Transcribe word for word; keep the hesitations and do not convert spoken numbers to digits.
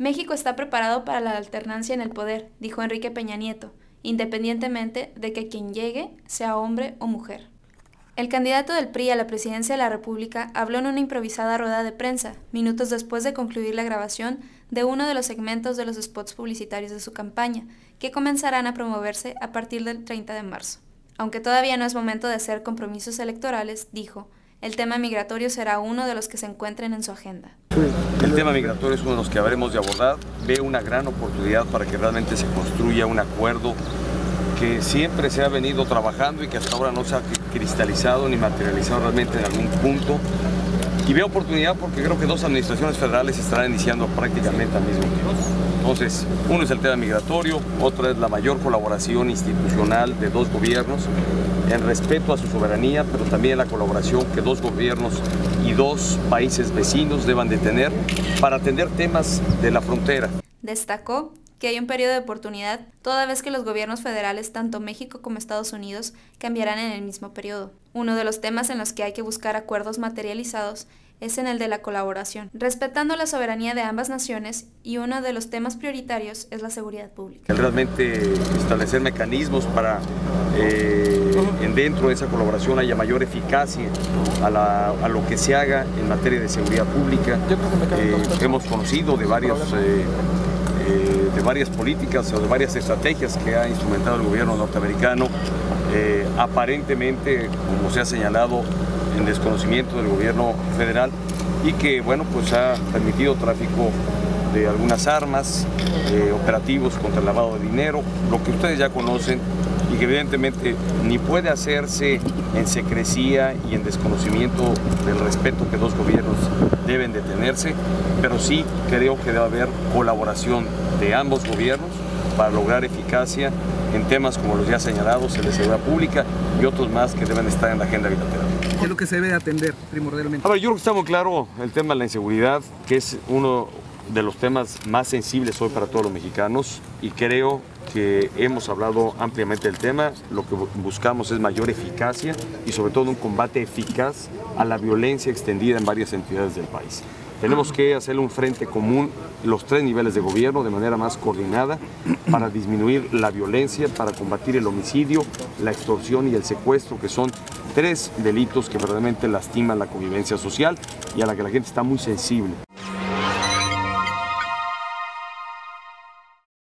México está preparado para la alternancia en el poder, dijo Enrique Peña Nieto, independientemente de que quien llegue sea hombre o mujer. El candidato del P R I a la presidencia de la República habló en una improvisada rueda de prensa, minutos después de concluir la grabación de uno de los segmentos de los spots publicitarios de su campaña, que comenzarán a promoverse a partir del treinta de marzo. Aunque todavía no es momento de hacer compromisos electorales, dijo, el tema migratorio será uno de los que se encuentren en su agenda. El tema migratorio es uno de los que habremos de abordar. Veo una gran oportunidad para que realmente se construya un acuerdo que siempre se ha venido trabajando y que hasta ahora no se ha cristalizado ni materializado realmente en algún punto. Y veo oportunidad porque creo que dos administraciones federales estarán iniciando prácticamente al mismo tiempo. Entonces, uno es el tema migratorio, otro es la mayor colaboración institucional de dos gobiernos en respeto a su soberanía, pero también la colaboración que dos gobiernos y dos países vecinos deban de tener para atender temas de la frontera. Destacó que hay un periodo de oportunidad toda vez que los gobiernos federales, tanto México como Estados Unidos, cambiarán en el mismo periodo. Uno de los temas en los que hay que buscar acuerdos materializados es en el de la colaboración, respetando la soberanía de ambas naciones, y uno de los temas prioritarios es la seguridad pública. Realmente establecer mecanismos para eh, en dentro de esa colaboración haya mayor eficacia a, la, a lo que se haga en materia de seguridad pública. Eh, hemos conocido de varios eh, eh, de varias políticas o de varias estrategias que ha instrumentado el gobierno norteamericano, eh, aparentemente, como se ha señalado, en desconocimiento del gobierno federal, y que bueno, pues ha permitido tráfico de algunas armas, eh, operativos contra el lavado de dinero, lo que ustedes ya conocen y que evidentemente ni puede hacerse en secrecía y en desconocimiento del respeto que dos gobiernos deben de tenerse, pero sí creo que debe haber colaboración de ambos gobiernos para lograr eficacia en temas como los ya señalados, el de seguridad pública y otros más que deben estar en la agenda bilateral. ¿Qué es lo que se debe atender primordialmente? A ver, yo creo que está muy claro el tema de la inseguridad, que es uno de los temas más sensibles hoy para todos los mexicanos, y creo que hemos hablado ampliamente del tema. Lo que buscamos es mayor eficacia y sobre todo un combate eficaz a la violencia extendida en varias entidades del país. Tenemos que hacerle un frente común los tres niveles de gobierno de manera más coordinada para disminuir la violencia, para combatir el homicidio, la extorsión y el secuestro, que son tres delitos que verdaderamente lastiman la convivencia social y a la que la gente está muy sensible.